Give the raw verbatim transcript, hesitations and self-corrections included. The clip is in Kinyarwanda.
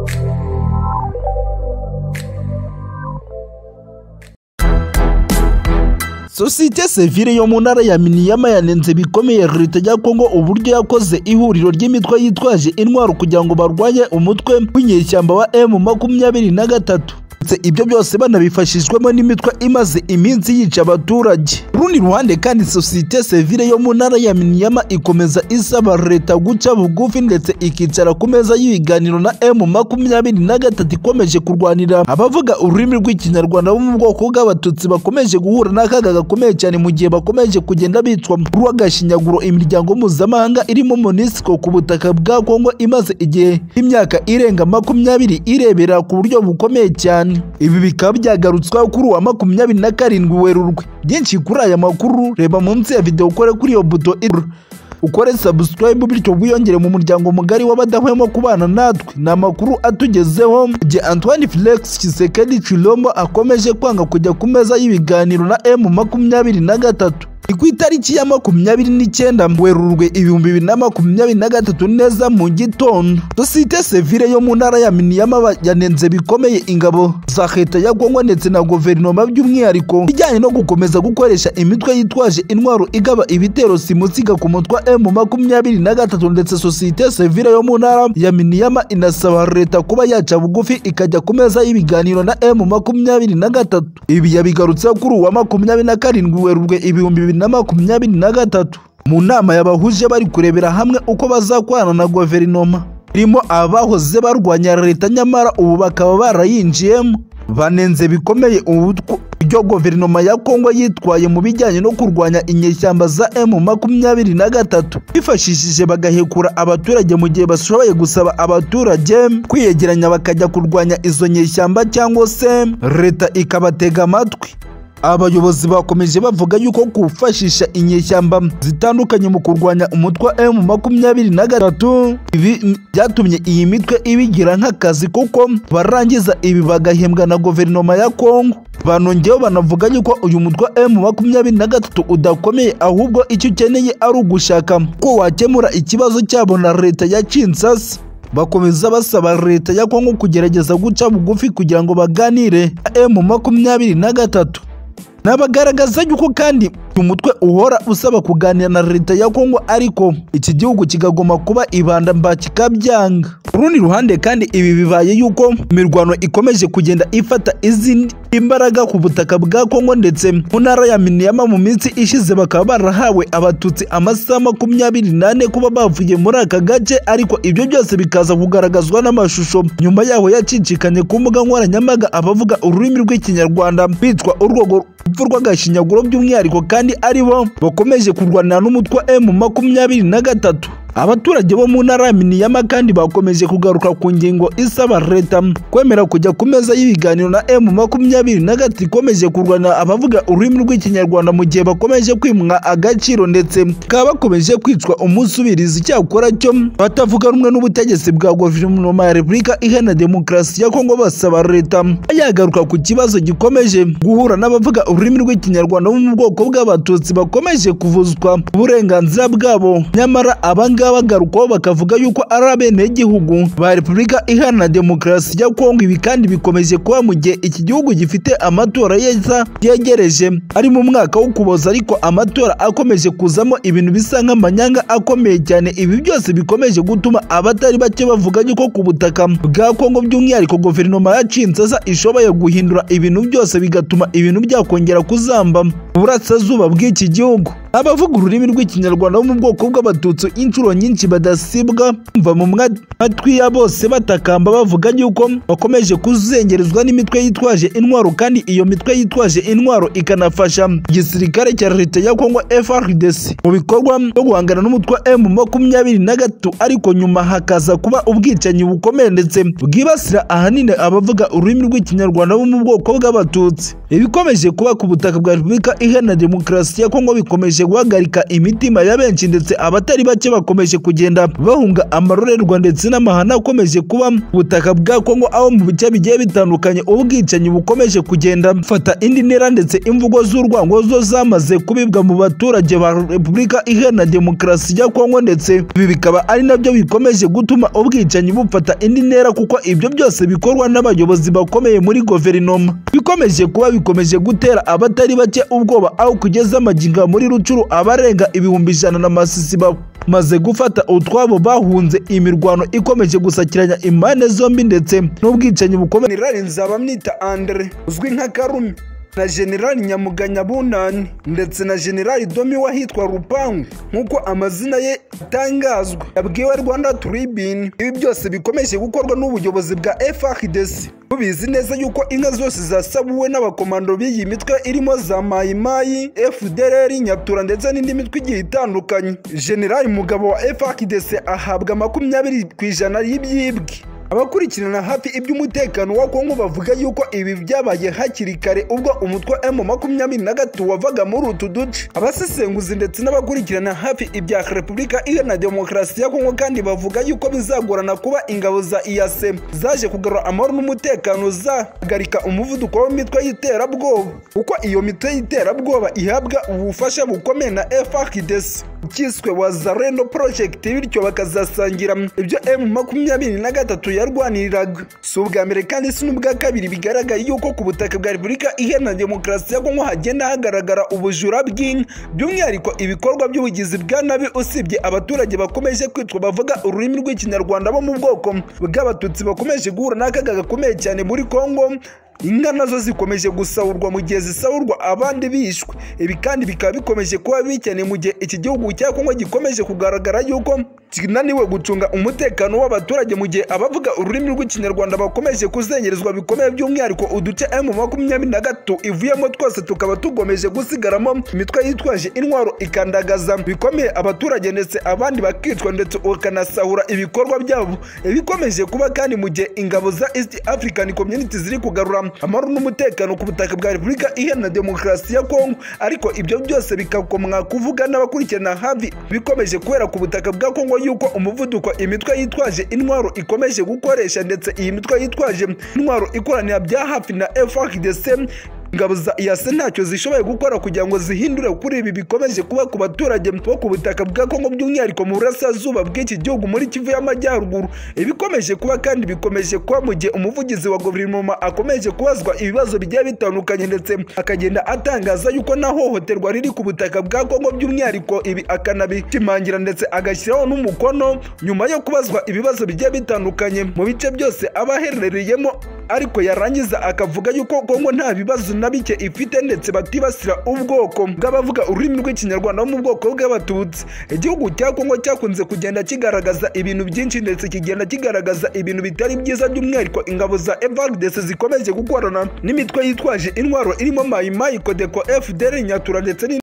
Sosiyete sivile yo mu ntara ya Miniyama yanenze bikomeye leta ya Congo uburyo yakoze ihuriro ry'imitwe yitwaje intwaro kugira ngo barwanye umutwe w'inyeshyamba wa M makumyabiri na gatatu. Ibyo byose banabifashishwemo n'imitwe imaze iminsi yica abaturage. Rundi ruhande kandi sosiyete sivile yo mu ntara ya Miniyama ikomeza isaba leta guca bugufi ndetse ikicara ku meza y'ibiganiro na M makumyabiri na gatatu ikomeje kurwanira abavuga ururimi rw'ikinyarwanda bo mu bwoko bw'abatutsi bakomeje guhura n'akaga gakomeye cyane mu gihe bakomeje kugenda bicwa rw'agashinyaguro. Imiryango mpuzamahanga irimo MONUSCO ku butaka bwa Congo imaze igihe imyaka irenga makumyabiri irebera ku buryo bukomeye cyane. Ibi bikaba byagarutswa kuri wa makumyabiri na karindwi Werurwe. Byinshi kuri aya makuru reba munsi ya video ukore kuri iyo buto ukore subscribe bityo wiyongere mu muryango mugari w'abadahwema kubana natwe. Na makuru atugezeho je Antoine Felix Tshisekedi Tshilombo akomeje kwanga kujya ku meza y'ibiganiro na M makumyabiri na gatatu. Ku itariki ya makumyabiri n'icyenda Werurwe ibihumbi bibiri na makumyabiri na gatatu neza mu gitondo, sosiyete sivile yo mu ntara ya Miniyama yanenze bikomeye ingabo za leta ya Congo ndetse na guverinoma by'umwihariko bijyanye no gukomeza gukoresha imitwe yitwaje intwaro igaba ibitero simusiga ku mutwe M makumyabiri na gatatu. Ndetse sosiyete sivile yo mu ntara ya Miniyama inasaba leta kuba yaca bugufi ikajya ku meza y'ibiganiro na M makumyabiri na gatatu. Ibi yabigarutse kuri wa makumyabiri na karindwi Werurwe ibihumbi bibiri na makumyabiri na gatatu mu nama y'abahuje bari kurebera hamwe uko bazakorana na guverinoma irimo abahoze barwanya leta nyamara ubu bakaba barayinjiyemo. Banenze bikomeye uburyo guverinoma ya Congo yitwaye mu bijyanye no kurwanya inyeshyamba za M makumyabiri na gatatu bifashishije bagahekura abaturage mu gihe bashoboye gusaba abaturage kwiyegeranya bakajya kurwanya izo nyeshyamba cyangwa se leta ikabatega amatwi. Abayobozi bakomeje bavuga yuko kufashisha inyeshyamba zitandukanye mu kurwanya umutwe wa M makumyabiri na gatatu ibi byatumye iyi mitwe ibigira nk'akazi kuko barangiza ibi bagahembwa na guverinoma ya Congo. Banongeyeho banavuga yuko uyu mutwe wa M makumyabiri na gatatu udakomeye ahubwo icyo ukeneye ari ugushaka ko wakemura ikibazo cyabo na leta ya Kinshasa. Bakomeza basaba leta ya Congo kugerageza guca bugufi kugira ngo baganire na M makumyabiri na gatatu. Nabagaragaza yuko kandi umutwe uhora usaba kuganira na leta ya Congo ariko iki gihugu kigagoma kuba ibanda mba kikabyanga. Urundi ruhande kandi ibi bibaye yuko imirwano ikomeje kugenda ifata izindi imbaraga ku butaka bwa Congo ndetse mu ntara ya Miniyama mu minsi ishize bakaba barahawe abatutsi amasaha makumyabiri n'ane kuba bavuye muri aka gace, ariko ibyo byose bikaza kugaragazwa n'amashusho nyuma yaho yacicikanye ku mbuga nkoranyambaga abavuga ururimi rw'ikinyarwanda bitwa urwogo rw'agashinyaguro by'umwihariko kandi aribo bakomeje kurwanira n'umutwe wa M makumyabiri na gatatu. Abaturage bo mu ntara ya Miniyama kandi bakomeje kugaruka ku ngingo isaba leta kwemera kujya ku meza y'ibiganiro na M makumyabiri na gatatu ikomeje kurwana abavuga ururimi rw'ikinyarwanda mu gihe bakomeje kwimwa agaciro ndetse bakaba bakomeje kwicwa umusubirizi. Cyakora cyo batavuga rumwe n'ubutegetsi bwa guverinoma ya Repubulika Iharanira Demokarasi ya Congo basaba leta yagaruka ku kibazo gikomeje guhura n'abavuga ururimi rw'ikinyarwanda bo mu bwoko bw'abatutsi bakomeje kuvuzwa uburenganzira bwabo, nyamara abanga bagarukaho bakavuga yuko ari abenegihugu ba Repubulika Iharanira Demokarasi ya Congo. Ibi kandi bikomeje kuba mu gihe iki gihugu gifite amatora yeza yegereje ari mu mwaka wo kuboza, ariko amatora akomeje kuzamo ibintu bisa nk'amanyanga akomeye cyane. Ibi byose bikomeje gutuma abatari bake bavuga yuko ku butaka bwa Congo by'umwihariko guverinoma ya Kinshasa ishoboye guhindura ibintu byose bigatuma ibintu byakongera kuzamba mu burasirazuba bw'iki gihugu. Abavuga ururimi rw'ikinyarwanda bo mu bwoko bw'abatutsi inshuro nyinshi badasibwa mva mu matwi ya bose batakamba bavuga yuko bakomeje kuzengerezwa n'imitwe yitwaje intwaro, kandi iyo mitwe yitwaje intwaro ikanafasha igisirikare cya leta ya Congo F A R D C mu bikorwa byo guhangana n'umutwe wa M makumyabiri na gatatu, ariko nyuma hakaza kuba ubwicanyi bukomeye ndetse bwibasira ahanini abavuga ururimi rw'ikinyarwanda bo mu bwoko bw'abatutsi. Ibikomeje kuba ku butaka bwa Repubulika Iharanira Demokarasi ya Congo bikomeje guhagarika imitima ya benshi ndetse abatari bake bakomeje kugenda bahunga amarorerwa ndetse n'amahana akomeje kuba ubutaka bwa Kongo, aho mu bice bigiye bitandukanye ubwicanyi bukomeje kugenda bufata indi ntera ndetse imvugo z'urwango zo zamaze kubibwa mu baturage ba Repubulika Iharanira Demokarasi ya Kongo, ndetse ibi bikaba ari nabyo bikomeje gutuma ubwicanyi bufata indi ntera, kuko ibyo byose bikorwa n'abayobozi bakomeye muri guverinoma. Bikomeje kuba bikomeje gutera abatari bake ubwoba, aho kugeza amaginga muri Rucuru abarenga ibihumbi ijana na masisi maze gufata utwabo bahunze imirwano ikomeje gusakiranya impande zombi ndetse n'ubwicanyi bukomeye. General Nzabamwita Andre uzwi nka Karume na General Nyamuganya Bunani ndetse na General Domi wahitwa Rupangu nkuko amazina ye atangazwa yabwiwe Rwanda Tribune. Ibi byose bikomeje gukorwa n'ubuyobozi bwa F A R D C. Ubizi neza yuko inka zose zasabuwe n'abakomando b'iyi mitwe irimo za Mayimayi, F D L R, Nyatura ndetse n'indi mitwe igiye itandukanye. General Mugabo wa F A R D C ahabwa makumyabiri ku ijana y'ibyibwe. Abakurikirana hafi iby'umutekano wa Kongo bavuga yuko ibi byabaye hakiri kare ubwo umutwe wa M makumyabiri na gatatu wavaga muri utu duce. Abasesenguzi ndetse n'abakurikirana hafi ibya Repubulika Iharanira Demokarasi ya Kongo kandi bavuga yuko bizagorana kuba ingabo za I A C zaje kugarura amahoro n'umutekano zahagarika umuvuduko w'imitwe y'iterabwoba, kuko iyo mitwe y'iterabwoba ihabwa ubufasha bukomeye na F A R D C kiswe Wazalendo Project, bityo bakazasangira ibyo M makumyabiri na gatatu yarwaniriraga. Si ubwa mbere kandi si n'ubwa kabiri bigaragaye yuko ku butaka bwa Repubulika Iharanira Demokarasi ya Kongo hagenda hagaragara ubujura bw'inka, by'umwihariko ibikorwa by'ubugizi bwa nabi, usibye abaturage bakomeje kwitwa bavuga ururimi rw'Ikinyarwanda bo mu bwoko bw'Abatutsi bakomeje guhura n'akaga gakomeye cyane muri Kongo. Inka nazo zikomeje gusahurwa mu gihe zisahurwa abandi bishwe. Ibi kandi bikaba bikomeje kuba bikene mu gihe iki gihugu cya Kongo gikomeje kugaragara yuko kinaniwe gucunga umutekano w'abaturage, mu gihe abavuga ururimi rw'Ikinyarwanda bakomeje kuzengerezwa bikomeye, by'umwihariko uduce M makumyabiri na gatatu ivuyemo twose tukaba tugomeje gusigaramo imitwe yitwaje intwaro ikandagaza bikomeye abaturage ndetse abandi bakicwa ndetse ukanasahura ibikorwa byabo. Ibikomeje kuba kandi mu gihe ingabo za East African Community ziri kugarura amahoro n'umutekano ku butaka bwa Repubulika Iharanira Demokarasi ya Kongo, ariko ibyo byose bikakomwa kuvuga n'abakurikirana hafi bikomeje kubera ku butaka bwa Kongo yuko umuvuduko imitwe yitwaje intwaro ikomeje gukoresha, ndetse iyi mitwe yitwaje intwaro ikoranira bya hafi na F A R D C, ingabo za I A C ntacyo zishoboye gukora kugira ngo zihindure kuri ibi bikomeje kuba ku baturage bo ku butaka bwa Kongo, by'umwihariko mu burasirazuba bw'iki gihugu muri Kivu y'Amajyaruguru. Ibikomeje kuba kandi bikomeje kuba mu gihe umuvugizi wa guverinoma akomeje kubazwa ibibazo bigiye bitandukanye, ndetse akagenda atangaza yuko nta hohoterwa riri ku butaka bwa Kongo, by'umwihariko ibi akanabishimangira ndetse agashyiraho n'umukono nyuma yo kubazwa ibibazo bigiye bitandukanye mu bice byose abaherereyemo, ariko yarangiza akavuga yuko Kongo nta bibazo na bike ifite ndetse batibasira ubwoko bw'abavuga ururimi rw'Ikinyarwanda bo mu bwoko bw'Abatutsi. Igihugu cya Kongo cyakunze kugenda kigaragaza ibintu byinshi ndetse kigenda kigaragaza ibintu bitari byiza, by'umwihariko ingabo za F A R D C zikomeje gukorana n'imitwe yitwaje intwaro irimo Mayimayi, Kodeko, F D L R, Nyatura ndetse